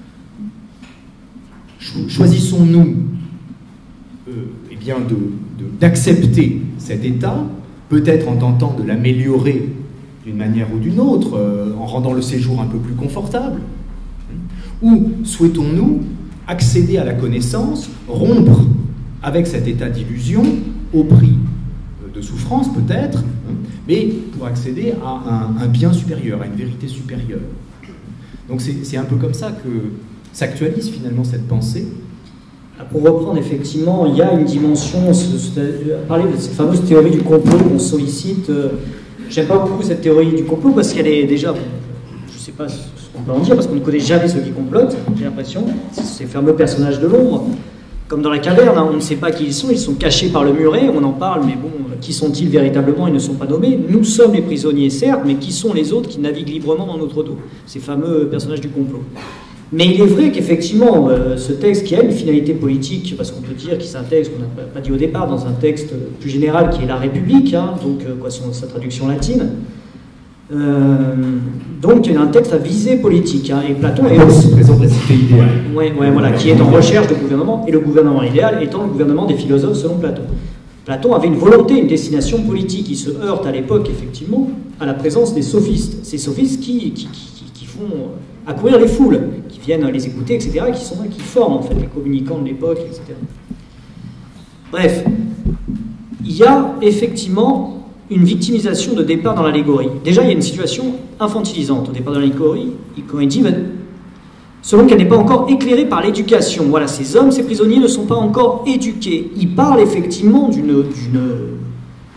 A: choisissons-nous euh, eh bien de, de, d'accepter cet état, peut-être en tentant de l'améliorer d'une manière ou d'une autre, euh, en rendant le séjour un peu plus confortable, ou souhaitons-nous accéder à la connaissance, rompre avec cet état d'illusion, au prix de souffrance peut-être, mais pour accéder à un, un bien supérieur, à une vérité supérieure. Donc c'est, c'est un peu comme ça que s'actualise finalement cette pensée.
B: Pour reprendre, effectivement, il y a une dimension, parler de cette fameuse théorie du complot qu'on sollicite. Euh, j'aime pas beaucoup cette théorie du complot parce qu'elle est déjà, je sais pas ce qu'on peut en dire, parce qu'on ne connaît jamais ceux qui complotent, j'ai l'impression, ces fameux personnages de l'ombre. Comme dans la caverne, hein, on ne sait pas qui ils sont, ils sont cachés par le muret, on en parle, mais bon, qui sont-ils véritablement? Ils ne sont pas nommés. Nous sommes les prisonniers, certes, mais qui sont les autres qui naviguent librement dans notre dos? Ces fameux personnages du complot. Mais il est vrai qu'effectivement, euh, ce texte qui a une finalité politique, parce qu'on peut dire qu'il s'intègre, ce qu'on n'a pas dit au départ, dans un texte plus général qui est la République, hein, donc euh, quoi, son, sa traduction latine. Euh, donc il y a un texte à visée politique, hein, et Platon est aussi
A: présente la cité idéale.
B: Ouais, ouais, voilà, qui est en recherche de gouvernement, et le gouvernement idéal étant le gouvernement des philosophes selon Platon. Platon avait une volonté, une destination politique. Il se heurte à l'époque, effectivement, à la présence des sophistes. Ces sophistes qui, qui, qui, qui font accourir les foules, qui viennent les écouter, et cetera, qui sont là, qui forment en fait les communicants de l'époque, et cetera. Bref, il y a effectivement une victimisation de départ dans l'allégorie. Déjà, il y a une situation infantilisante au départ de l'allégorie, quand il dit, selon qu'elle n'est pas encore éclairée par l'éducation. Voilà, ces hommes, ces prisonniers ne sont pas encore éduqués. Il parle effectivement d'une, d'une,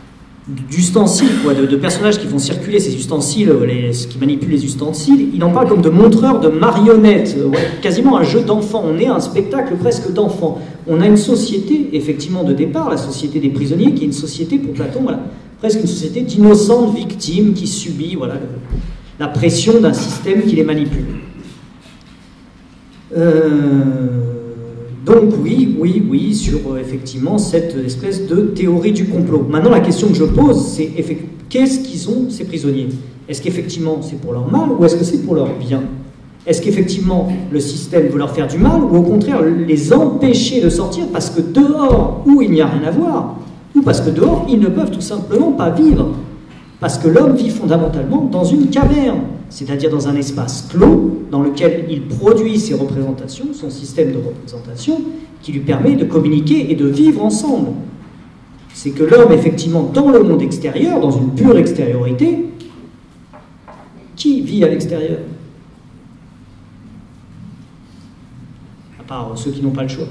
B: d'ustensiles, quoi, de, de personnages qui font circuler ces ustensiles, les, qui manipulent les ustensiles, il en parle comme de montreurs de marionnettes, ouais, quasiment un jeu d'enfant. On est un spectacle presque d'enfant. On a une société, effectivement, de départ, la société des prisonniers, qui est une société, pour Platon, voilà, presque une société d'innocentes victimes qui subit voilà, le, la pression d'un système qui les manipule. Euh... Donc oui, oui, oui, sur euh, effectivement cette espèce de théorie du complot. Maintenant, la question que je pose, c'est qu'est-ce qu'ils ont, ces prisonniers? Est-ce qu'effectivement c'est pour leur mal ou est-ce que c'est pour leur bien? Est-ce qu'effectivement le système veut leur faire du mal ou au contraire les empêcher de sortir parce que dehors, où il n'y a rien à voir, ou parce que dehors, ils ne peuvent tout simplement pas vivre? Parce que l'homme vit fondamentalement dans une caverne, c'est-à-dire dans un espace clos dans lequel il produit ses représentations, son système de représentation, qui lui permet de communiquer et de vivre ensemble. C'est que l'homme, effectivement, dans le monde extérieur, dans une pure extériorité, qui vit à l'extérieur? À part ceux qui n'ont pas le choix.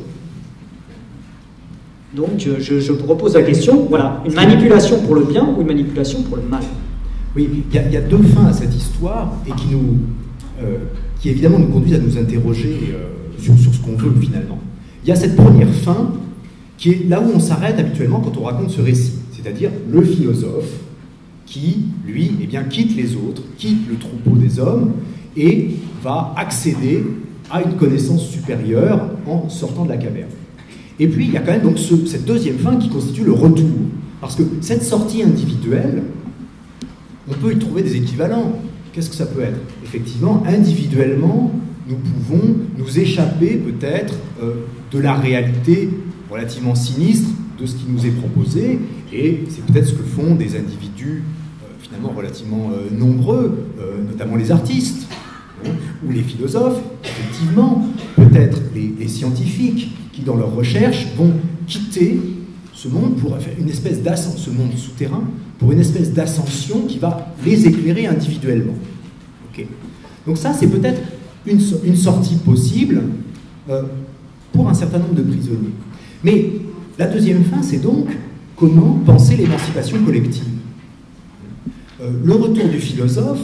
B: Donc, je, je repose la question, voilà, une manipulation pour le bien ou une manipulation pour le mal?
A: Oui, il y, y a deux fins à cette histoire et qui nous, euh, qui évidemment nous conduisent à nous interroger euh, sur, sur ce qu'on veut finalement. Il y a cette première fin qui est là où on s'arrête habituellement quand on raconte ce récit, c'est-à-dire le philosophe qui, lui, eh bien, quitte les autres, quitte le troupeau des hommes et va accéder à une connaissance supérieure en sortant de la caverne. Et puis, il y a quand même donc ce, cette deuxième fin qui constitue le retour. Parce que cette sortie individuelle, on peut y trouver des équivalents. Qu'est-ce que ça peut être? Effectivement, individuellement, nous pouvons nous échapper peut-être euh, de la réalité relativement sinistre de ce qui nous est proposé, et c'est peut-être ce que font des individus euh, finalement relativement euh, nombreux, euh, notamment les artistes, hein, ou les philosophes, effectivement, peut-être les, les scientifiques, qui dans leurs recherches vont quitter ce monde pour faire une espèce d'ascension, ce monde souterrain, pour une espèce d'ascension qui va les éclairer individuellement. Okay. Donc ça, c'est peut-être une, une sortie possible euh, pour un certain nombre de prisonniers. Mais la deuxième fin, c'est donc comment penser l'émancipation collective. Euh, le retour du philosophe,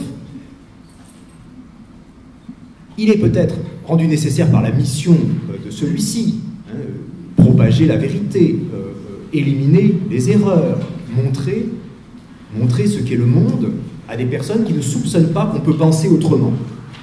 A: il est peut-être rendu nécessaire par la mission euh, de celui-ci, hein, propager la vérité, euh, éliminer les erreurs, montrer, montrer ce qu'est le monde à des personnes qui ne soupçonnent pas qu'on peut penser autrement.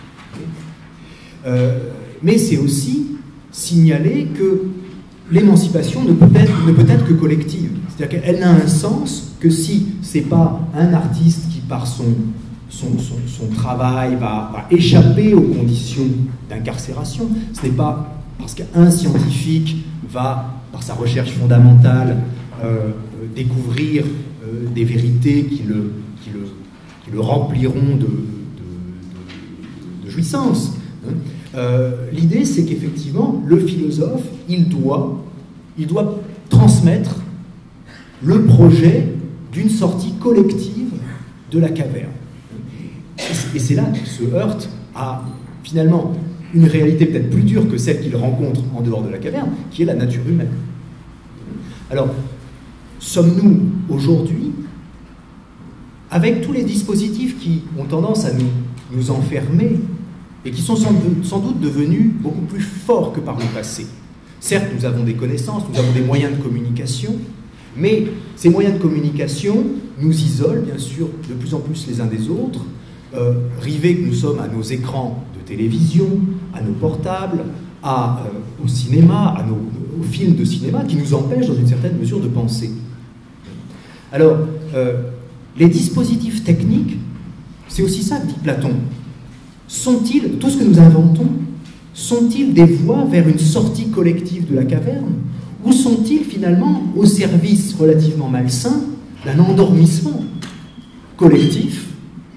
A: Euh, mais c'est aussi signaler que l'émancipation ne peut être, ne peut être que collective. C'est-à-dire qu'elle n'a un sens que si ce n'est pas un artiste qui, par son, son, son, son travail, va, va échapper aux conditions d'incarcération. Ce n'est pas parce qu'un scientifique va, par sa recherche fondamentale, euh, découvrir euh, des vérités qui le, qui le, qui le rempliront de, de, de, de jouissance. Hein. Euh, L'idée, c'est qu'effectivement, le philosophe, il doit, il doit transmettre le projet d'une sortie collective de la caverne. Et c'est là qu'il se heurte à, finalement, une réalité peut-être plus dure que celle qu'il rencontre en dehors de la caverne, qui est la nature humaine. Alors, sommes-nous aujourd'hui, avec tous les dispositifs qui ont tendance à nous, nous enfermer, et qui sont sans, sans doute devenus beaucoup plus forts que par le passé. Certes, nous avons des connaissances, nous avons des moyens de communication, mais ces moyens de communication nous isolent, bien sûr, de plus en plus les uns des autres, euh, rivés que nous sommes à nos écrans de télévision, à nos portables, à, euh, au cinéma, à nos, aux films de cinéma, qui nous empêchent, dans une certaine mesure, de penser. Alors, euh, les dispositifs techniques, c'est aussi ça que dit Platon. Sont-ils, tout ce que nous inventons, sont-ils des voies vers une sortie collective de la caverne, ou sont-ils finalement au service relativement malsain d'un endormissement collectif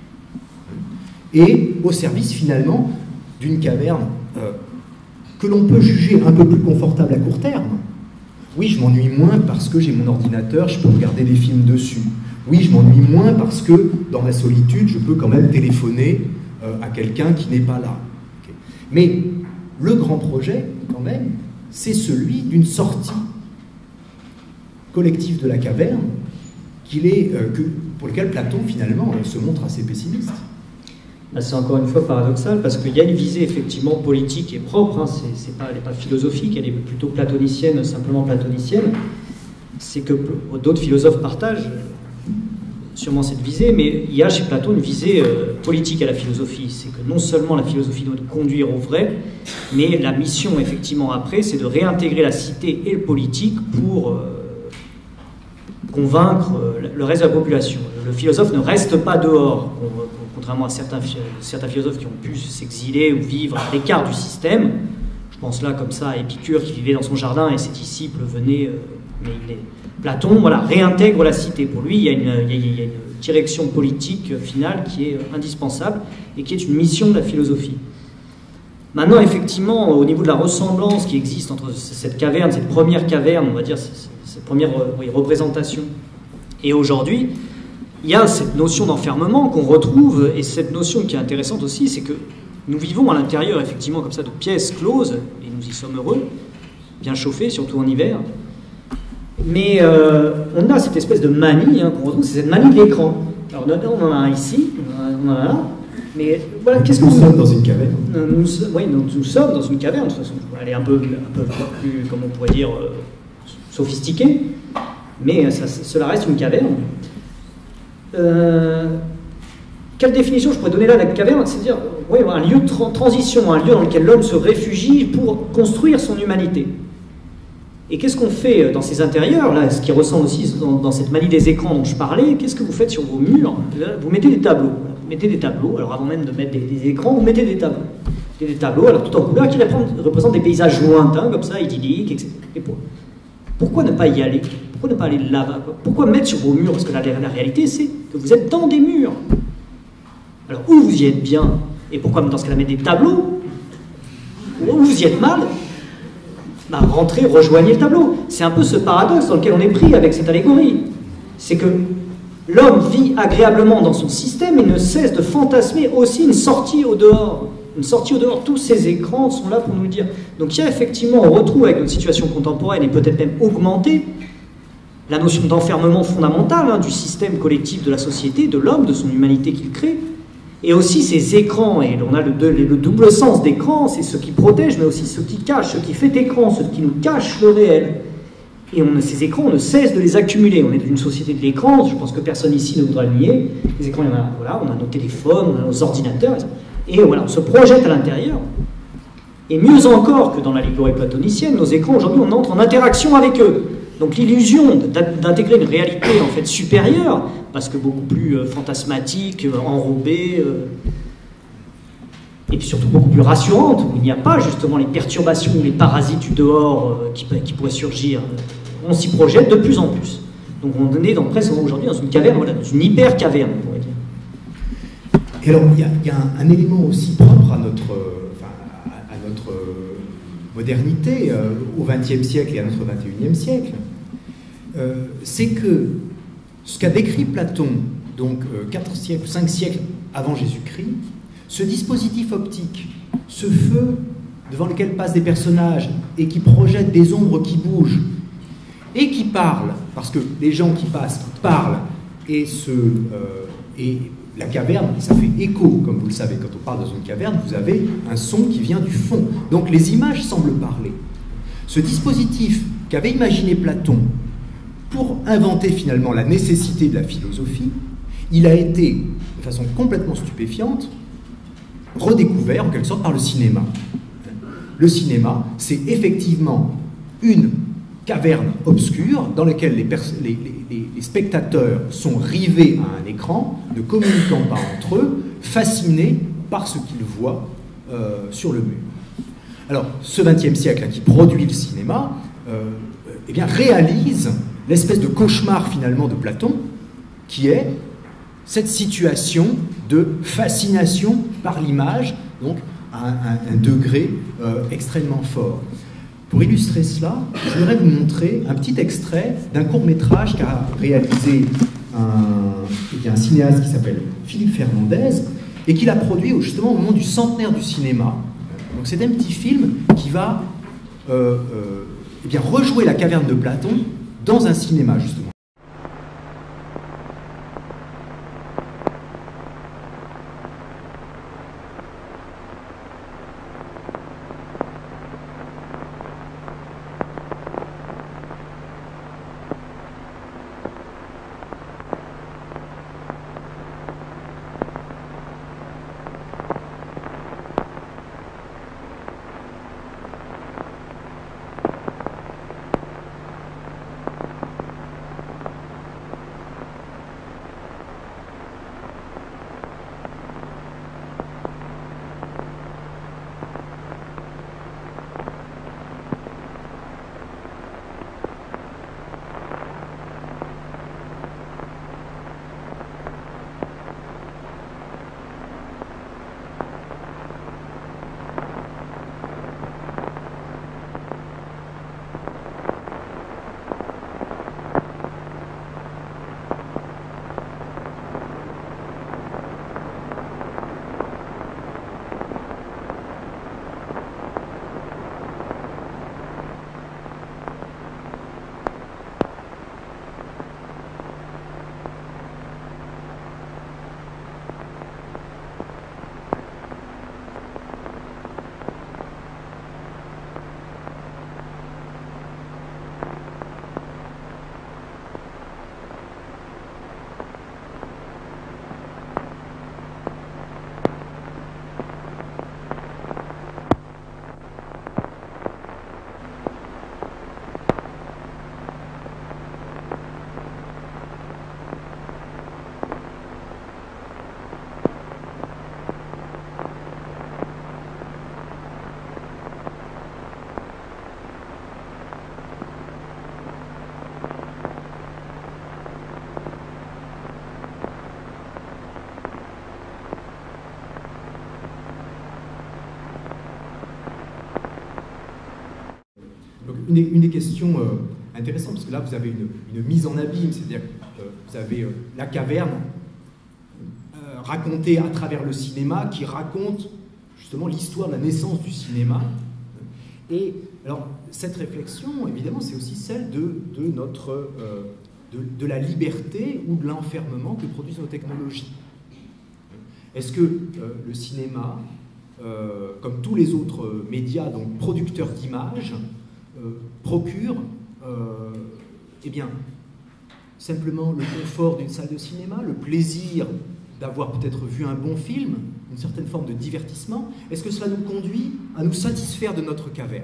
A: et au service finalement d'une caverne euh, que l'on peut juger un peu plus confortable à court terme? Oui, je m'ennuie moins parce que j'ai mon ordinateur, je peux regarder des films dessus. Oui, je m'ennuie moins parce que dans ma solitude, je peux quand même téléphoner à quelqu'un qui n'est pas là. Okay. Mais le grand projet, quand même, c'est celui d'une sortie collective de la caverne qu'il est, euh, que, pour lequel Platon, finalement, se montre assez pessimiste.
B: C'est encore une fois paradoxal, parce qu'il y a une visée effectivement politique et propre, hein, c'est pas, elle n'est pas philosophique, elle est plutôt platonicienne, simplement platonicienne. C'est que d'autres philosophes partagent sûrement cette visée, mais il y a chez Platon une visée euh, politique à la philosophie. C'est que non seulement la philosophie doit conduire au vrai, mais la mission effectivement après, c'est de réintégrer la cité et le politique pour euh, convaincre euh, le reste de la population. Le philosophe ne reste pas dehors, contrairement à certains, certains philosophes qui ont pu s'exiler ou vivre à l'écart du système. Je pense là comme ça à Épicure qui vivait dans son jardin et ses disciples venaient... Euh, mais il est... Platon, voilà, réintègre la cité. Pour lui, il y, a une, il y a une direction politique finale qui est indispensable et qui est une mission de la philosophie. Maintenant, effectivement, au niveau de la ressemblance qui existe entre cette caverne, cette première caverne, on va dire, cette première oui, représentation, et aujourd'hui, il y a cette notion d'enfermement qu'on retrouve, et cette notion qui est intéressante aussi, c'est que nous vivons à l'intérieur, effectivement, comme ça, de pièces closes, et nous y sommes heureux, bien chauffés, surtout en hiver. Mais euh, on a cette espèce de manie hein, qu'on retrouve, c'est cette manie de l'écran. Alors on en a un ici, on en a un là, mais voilà, qu'est-ce que
A: nous
B: vous...
A: sommes dans une caverne.
B: Nous, oui, nous, nous sommes dans une caverne, de toute façon. Elle est un peu, un peu plus, comme on pourrait dire, euh, sophistiquée, mais ça, cela reste une caverne. Euh, quelle définition je pourrais donner là de la caverne? C'est-à-dire, oui, un lieu de tra transition, un lieu dans lequel l'homme se réfugie pour construire son humanité. Et qu'est-ce qu'on fait dans ces intérieurs, là, ce qui ressemble aussi dans, dans cette manie des écrans dont je parlais? Qu'est-ce que vous faites sur vos murs? Là, vous mettez des tableaux. Vous mettez des tableaux, alors avant même de mettre des, des écrans, vous mettez des tableaux. Des, des tableaux, alors tout en couleur, qui représentent des paysages lointains, comme ça, idylliques, et cetera. Et pour, pourquoi ne pas y aller? Pourquoi ne pas aller là-bas? Pourquoi mettre sur vos murs? Parce que la, la réalité, c'est que vous êtes dans des murs. Alors, où vous y êtes bien? Et pourquoi, dans ce cas-là, mettre des tableaux? Où vous y êtes mal? Bah, rentrez, rejoignez le tableau. C'est un peu ce paradoxe dans lequel on est pris avec cette allégorie. C'est que l'homme vit agréablement dans son système et ne cesse de fantasmer aussi une sortie au dehors. Une sortie au dehors. Tous ces écrans sont là pour nous le dire. Donc il y a effectivement, on retrouve avec notre situation contemporaine et peut-être même augmentée, la notion d'enfermement fondamental hein, du système collectif de la société, de l'homme, de son humanité qu'il crée. Et aussi ces écrans, et on a le, le double sens d'écran, c'est ce qui protège, mais aussi ce qui cache, ce qui fait écran, ce qui nous cache le réel. Et on, ces écrans, on ne cesse de les accumuler. On est dans une société de l'écran, je pense que personne ici ne voudra le nier. Les écrans, il y en a, voilà, on a nos téléphones, on a nos ordinateurs, et voilà, on se projette à l'intérieur. Et mieux encore que dans l'allégorie platonicienne, nos écrans, aujourd'hui, on entre en interaction avec eux. Donc l'illusion d'intégrer une réalité en fait supérieure, parce que beaucoup plus euh, fantasmatique, euh, enrobée, euh, et puis surtout beaucoup plus rassurante, où il n'y a pas justement les perturbations ou les parasites du dehors euh, qui, qui pourraient surgir. On s'y projette de plus en plus. Donc on est dans, presque aujourd'hui dans une caverne, voilà, dans une hyper-caverne, on pourrait dire.
A: Et alors, il y a, y a un, un élément aussi propre à notre, euh, enfin, à, à notre euh, modernité, euh, au vingtième siècle et à notre vingt et unième siècle, euh, c'est que ce qu'a décrit Platon, donc euh, quatre siècles, cinq siècles avant Jésus-Christ, ce dispositif optique, ce feu devant lequel passent des personnages et qui projette des ombres qui bougent et qui parlent, parce que les gens qui passent parlent, et, ce, euh, et la caverne, ça fait écho, comme vous le savez, quand on parle dans une caverne, vous avez un son qui vient du fond. Donc les images semblent parler. Ce dispositif qu'avait imaginé Platon pour inventer finalement la nécessité de la philosophie, il a été, de façon complètement stupéfiante, redécouvert en quelque sorte par le cinéma. Le cinéma, c'est effectivement une caverne obscure dans laquelle les, les, les, les spectateurs sont rivés à un écran, ne communiquant pas entre eux, fascinés par ce qu'ils voient euh, sur le mur. Alors, ce vingtième siècle hein, qui produit le cinéma, euh, eh bien, réalise l'espèce de cauchemar finalement de Platon, qui est cette situation de fascination par l'image, donc à un, un, un degré euh, extrêmement fort. Pour illustrer cela, je voudrais vous montrer un petit extrait d'un court-métrage qu'a réalisé un, eh bien, un cinéaste qui s'appelle Philippe Fernandez et qu'il a produit justement au moment du centenaire du cinéma. Donc c'est un petit film qui va euh, euh, eh bien, rejouer la caverne de Platon dans un cinéma justement. une, des, une des questions euh, intéressantes, parce que là vous avez une, une mise en abîme, c'est-à-dire que euh, vous avez euh, la caverne euh, racontée à travers le cinéma, qui raconte justement l'histoire de la naissance du cinéma. Et alors, cette réflexion, évidemment, c'est aussi celle de, de notre, euh, de, de la liberté ou de l'enfermement que produisent nos technologies. Est-ce que euh, le cinéma, euh, comme tous les autres médias, donc producteurs d'images, euh, procure, euh, eh bien, simplement le confort d'une salle de cinéma, le plaisir d'avoir peut-être vu un bon film, une certaine forme de divertissement? Est-ce que cela nous conduit à nous satisfaire de notre caverne?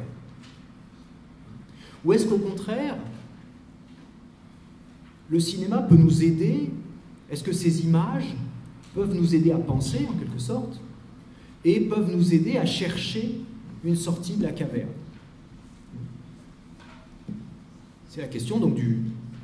A: Ou est-ce qu'au contraire, le cinéma peut nous aider? Est-ce que ces images peuvent nous aider à penser, en quelque sorte, et peuvent nous aider à chercher une sortie de la caverne? C'est la question donc du,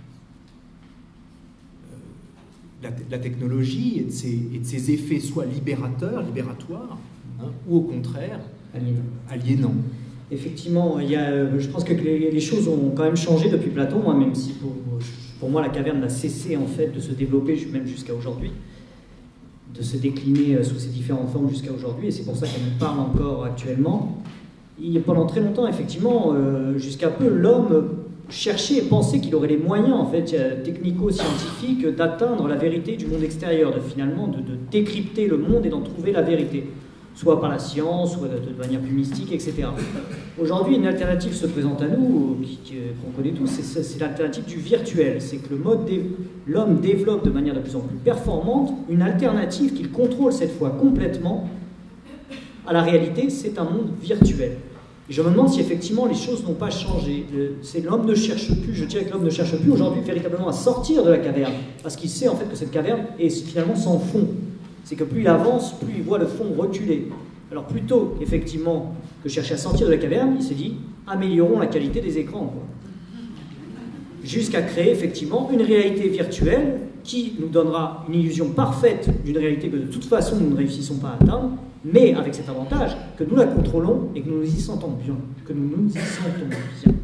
A: de, la, de la technologie et de, ses, et de ses effets soit libérateurs, libératoires, hein, ou au contraire
B: aliénants.
A: aliénants.
B: Effectivement, il y a, je pense que les, les choses ont quand même changé depuis Platon, moi, même si pour, pour moi la caverne n'a cessé en fait de se développer même jusqu'à aujourd'hui, de se décliner sous ses différentes formes jusqu'à aujourd'hui, et c'est pour ça qu'elle nous parle encore actuellement. Et pendant très longtemps, effectivement, euh, jusqu'à peu, l'homme cherchait et pensait qu'il aurait les moyens en fait technico-scientifiques d'atteindre la vérité du monde extérieur, de finalement de, de décrypter le monde et d'en trouver la vérité, soit par la science, soit de, de manière plus mystique, et cetera. Aujourd'hui, une alternative se présente à nous, qu'on connaît tous, c'est l'alternative du virtuel. C'est que le mode l'homme développe de manière de plus en plus performante une alternative qu'il contrôle cette fois complètement à la réalité, c'est un monde virtuel. Et je me demande si effectivement les choses n'ont pas changé. C'est l'homme ne cherche plus, je dirais que l'homme ne cherche plus aujourd'hui véritablement à sortir de la caverne, parce qu'il sait en fait que cette caverne est finalement sans fond. C'est que plus il avance, plus il voit le fond reculer. Alors plutôt effectivement que chercher à sortir de la caverne, il s'est dit améliorons la qualité des écrans, jusqu'à créer effectivement une réalité virtuelle qui nous donnera une illusion parfaite d'une réalité que de toute façon nous ne réussissons pas à atteindre, mais avec cet avantage que nous la contrôlons et que nous nous y sentons bien, que nous nous y sentons bien.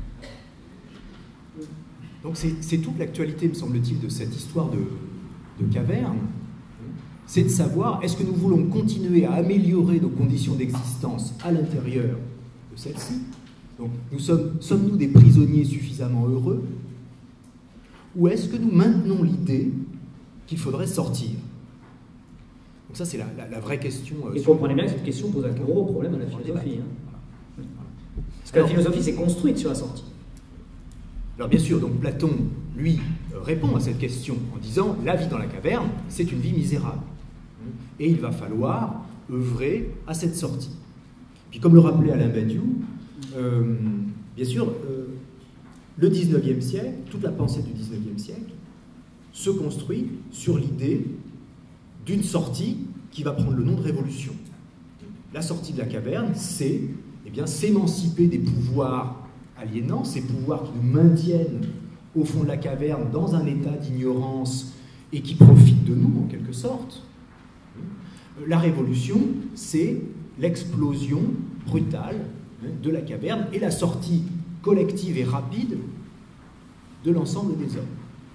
A: Donc c'est toute l'actualité, me semble-t-il, de cette histoire de, de caverne. C'est de savoir, est-ce que nous voulons continuer à améliorer nos conditions d'existence à l'intérieur de celle-ci? Donc, nous sommes, sommes-nous des prisonniers suffisamment heureux? Ou est-ce que nous maintenons l'idée qu'il faudrait sortir? Donc ça, c'est la, la, la vraie question. Euh,
B: Et vous comprenez bien que cette question pose un gros problème à la philosophie. Hein. Parce que la philosophie s'est construite sur la sortie.
A: Alors bien sûr, donc Platon, lui, répond à cette question en disant « la vie dans la caverne, c'est une vie misérable ». Et il va falloir œuvrer à cette sortie. Puis comme le rappelait Alain Badiou, euh, bien sûr, euh, le dix-neuvième siècle, toute la pensée du dix-neuvième siècle, se construit sur l'idée d'une sortie qui va prendre le nom de révolution. La sortie de la caverne, c'est eh bien, s'émanciper des pouvoirs aliénants, ces pouvoirs qui nous maintiennent au fond de la caverne dans un état d'ignorance et qui profitent de nous en quelque sorte. La révolution, c'est l'explosion brutale de la caverne et la sortie collective et rapide de l'ensemble des hommes.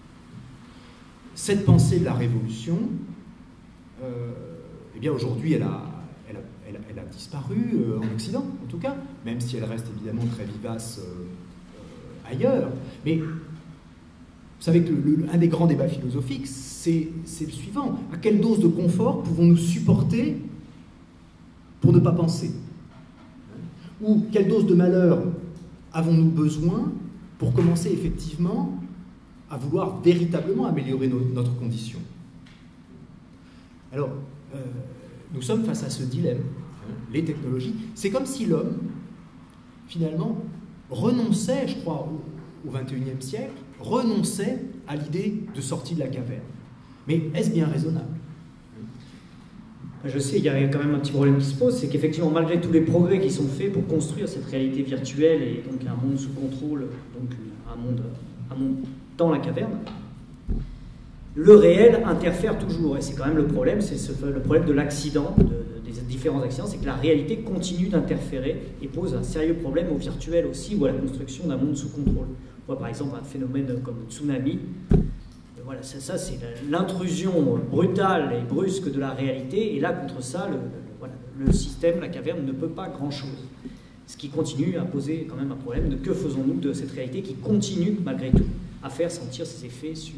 A: Cette pensée de la révolution, euh, eh bien aujourd'hui, elle a, elle, a, elle, a, elle a disparu euh, en Occident, en tout cas, même si elle reste évidemment très vivace euh, euh, ailleurs. Mais vous savez que le, le, un des grands débats philosophiques, c'est le suivant. À quelle dose de confort pouvons-nous supporter pour ne pas penser? Ou quelle dose de malheur avons-nous besoin pour commencer effectivement à vouloir véritablement améliorer no, notre condition? Alors, euh, nous sommes face à ce dilemme. Hein, les technologies, c'est comme si l'homme, finalement, renonçait, je crois, au, au vingt et unième siècle, renonçait à l'idée de sortie de la caverne. Mais est-ce bien raisonnable?
B: Je sais, il y a quand même un petit problème qui se pose, c'est qu'effectivement, malgré tous les progrès qui sont faits pour construire cette réalité virtuelle et donc un monde sous contrôle, donc un monde, un monde dans la caverne, le réel interfère toujours. Et c'est quand même le problème, c'est le problème de l'accident, de, des différents accidents, c'est que la réalité continue d'interférer et pose un sérieux problème au virtuel aussi, ou à la construction d'un monde sous contrôle. On voit par exemple un phénomène comme le tsunami. Voilà, ça, ça c'est l'intrusion brutale et brusque de la réalité, et là, contre ça, le, le, voilà, le système, la caverne, ne peut pas grand-chose. Ce qui continue à poser quand même un problème de que faisons-nous de cette réalité qui continue, malgré tout, à faire sentir ses effets sur,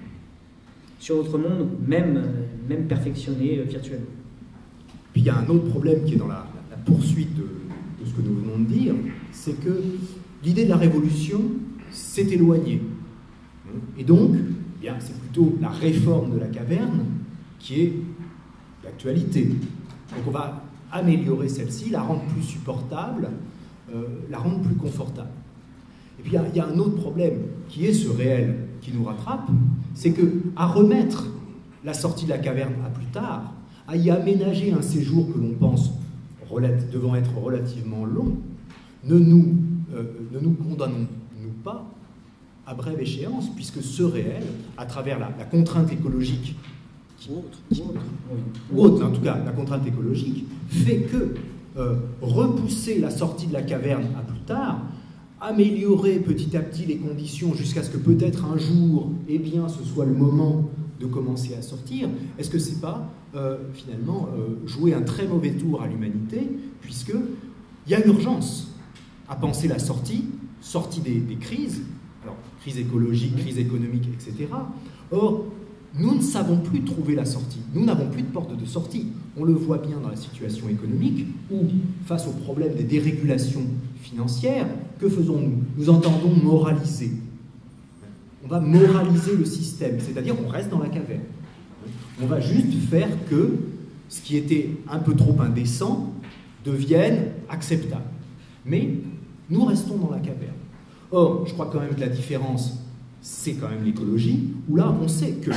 B: sur notre monde, même, même perfectionné virtuellement.
A: Puis il y a un autre problème qui est dans la, la poursuite de, de ce que nous venons de dire, c'est que l'idée de la révolution s'est éloignée. Et donc, eh bien, c'est plutôt la réforme de la caverne qui est l'actualité. Donc on va améliorer celle-ci, la rendre plus supportable, euh, la rendre plus confortable. Et puis il y, y a un autre problème qui est ce réel qui nous rattrape, c'est qu'à remettre la sortie de la caverne à plus tard, à y aménager un séjour que l'on pense devant être relativement long, ne nous, euh, ne nous condamnons-nous pas à brève échéance, puisque ce réel, à travers la, la contrainte écologique, qui, qui, ou autre, en tout cas la contrainte écologique, fait que euh, repousser la sortie de la caverne à plus tard, améliorer petit à petit les conditions jusqu'à ce que peut-être un jour, eh bien, ce soit le moment de commencer à sortir, est-ce que c'est pas euh, finalement euh, jouer un très mauvais tour à l'humanité, puisqu'il y a urgence à penser la sortie, sortie des, des crises, alors crise écologique, crise économique, et cetera. Or, nous ne savons plus trouver la sortie, nous n'avons plus de porte de sortie. On le voit bien dans la situation économique, où, face au problème des dérégulations financières, que faisons-nous? Nous entendons moraliser. On va moraliser le système, c'est-à-dire on reste dans la caverne. On va juste faire que ce qui était un peu trop indécent devienne acceptable. Mais nous restons dans la caverne. Or, je crois quand même que la différence, c'est quand même l'écologie, où là, on sait que,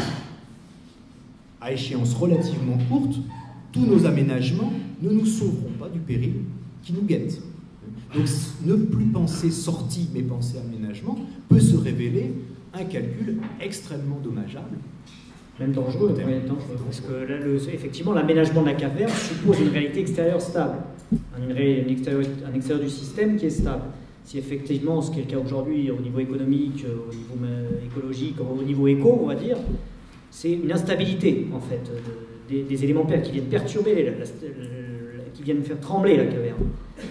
A: à échéance relativement courte, tous nos aménagements ne nous sauveront pas du péril qui nous guette. Donc, ne plus penser sortie, mais penser aménagement, peut se révéler un calcul extrêmement dommageable.
B: Même dangereux, oui, dangereux, parce que là, le, effectivement, l'aménagement de la caverne suppose une réalité extérieure stable, une ré, une extérieur, un extérieur du système qui est stable. Si effectivement, ce qui est le cas aujourd'hui au niveau économique, au niveau écologique, au niveau éco, on va dire, c'est une instabilité, en fait, des, des éléments qui viennent perturber, la, la, la, qui viennent faire trembler la caverne.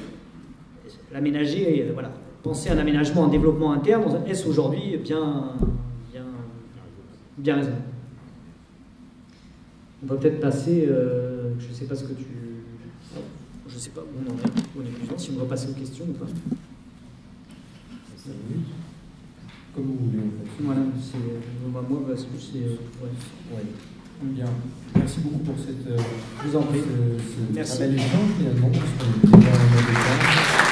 B: L'aménager, voilà, penser à un aménagement, un développement interne, est-ce aujourd'hui bien, bien, bien raison. On va peut-être passer, euh, je ne sais pas ce que tu... Je ne sais pas où on en est, où on est plus, si on va passer aux questions ou pas.
C: cinq minutes. Comme vous voulez, en fait.
B: Voilà, moi, moi parce que c'est... Ouais.
C: Ouais. Bien. Merci beaucoup pour cette... Euh,
B: je vous en prie.
C: Ce, ce
B: Merci.
C: très bel échange, finalement, parce qu'on était dans le temps.